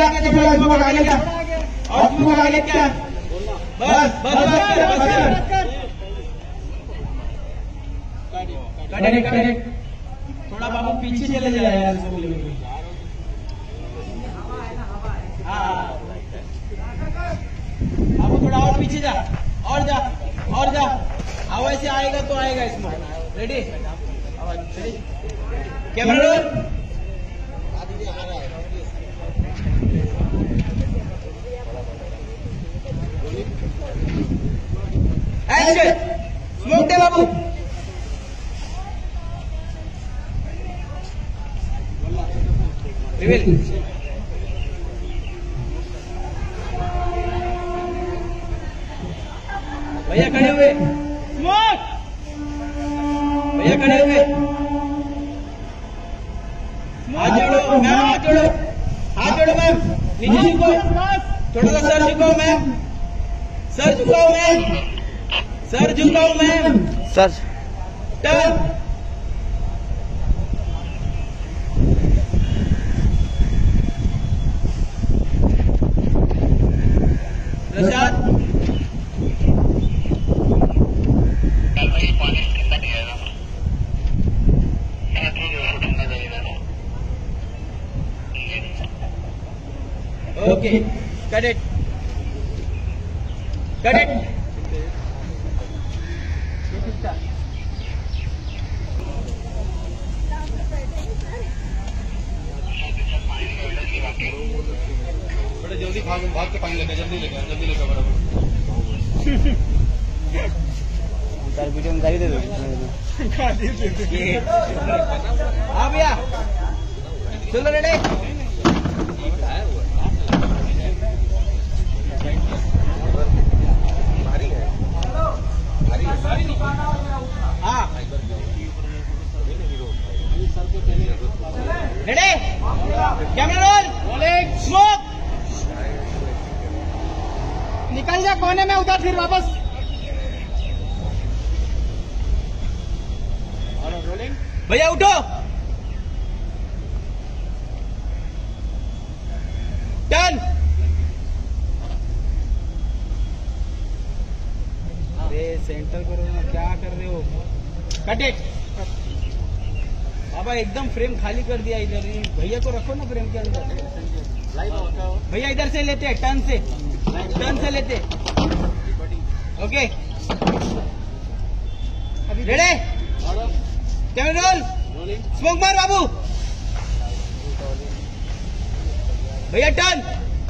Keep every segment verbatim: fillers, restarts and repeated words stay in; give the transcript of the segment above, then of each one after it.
आगे थोड़ा स्मोक आगे क्या और स्मोक आगे क्या बस बस बस करेक्ट करेक्ट थोड़ा बाबू पीछे चले जाए यार हाँ बाबू थोड़ा और पीछे जा और जा और जा अब ऐसे आएगा तो आएगा इसमें ready camera roll action smoke दे बाबू रिवील भैया खड़े हुए स्मोक भैया खड़े हुए हाथ जोड़ो मैम हाथ जोड़ो हाथ जोड़ो मैम नीचे झुको थोड़ा सा सर झुकाओ मैम सर झुकाओ मैम सर झुकाओ मैम सर turn Prasad okay cut it cut it बड़े जल्दी भाग भाग के पानी लेके जल्दी लेके जल्दी लेके बराबर सर वीडियो में गाड़ी दे दो हाँ भैया चलो रेडी हाँ रेडी कैमरा रोल स्मोक निकल जा कोने में उधर फिर वापस भैया उठो टर्न अरे सेंटर करो ना क्या कर रहे हो कट इट बाबा एकदम फ्रेम खाली कर दिया इधर भैया को रखो ना फ्रेम के अंदर भैया इधर से लेते हैं टर्न से टर्न से लेते okay ready camera roll smoke मार बाबू भैया टर्न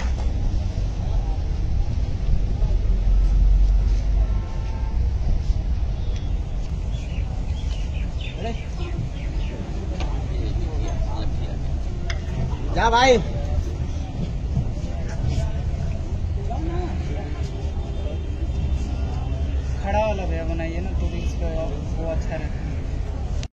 जा भाई खड़ा वाला भैया बनाइए ना तो इसका वो अच्छा रहता है।